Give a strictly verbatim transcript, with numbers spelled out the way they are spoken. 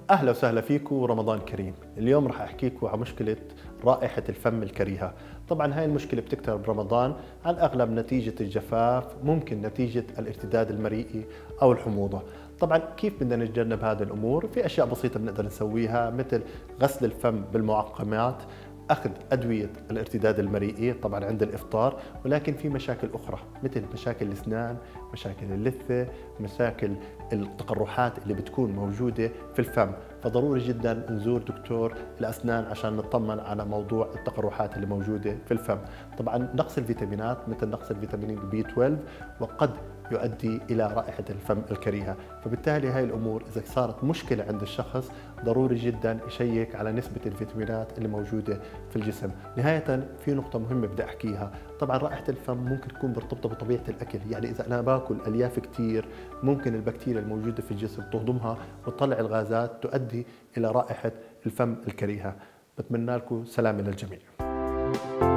أهلا وسهلا فيكم ورمضان كريم. اليوم راح أحكيكم عن مشكلة رائحة الفم الكريهة. طبعا هاي المشكلة بتكتر برمضان على الأغلب نتيجة الجفاف، ممكن نتيجة الارتداد المريئي أو الحموضة. طبعا كيف بدنا نتجنب هذه الأمور؟ في أشياء بسيطة بنقدر نسويها، مثل غسل الفم بالمعقمات، أخذ أدوية الارتداد المريئي طبعا عند الإفطار، ولكن في مشاكل أخرى مثل مشاكل الأسنان، مشاكل اللثة، مشاكل التقرحات اللي بتكون موجودة في الفم، فضروري جدا نزور دكتور الأسنان عشان نطمن على موضوع التقرحات اللي موجودة في الفم. طبعا نقص الفيتامينات مثل نقص الفيتامين بي اثني عشر وقد يؤدي إلى رائحة الفم الكريهة، فبالتالي هاي الأمور إذا صارت مشكلة عند الشخص ضروري جدا يشيك على نسبة الفيتامينات اللي موجودة في الجسم. نهاية في نقطة مهمة بدي أحكيها، طبعا رائحة الفم ممكن تكون مرتبطة بطبيعة الأكل، يعني إذا أنا باكل ألياف كثير ممكن البكتيريا الموجودة في الجسم تهضمها وتطلع الغازات تؤدي إلى رائحة الفم الكريهة. بتمنى لكم سلامة للجميع.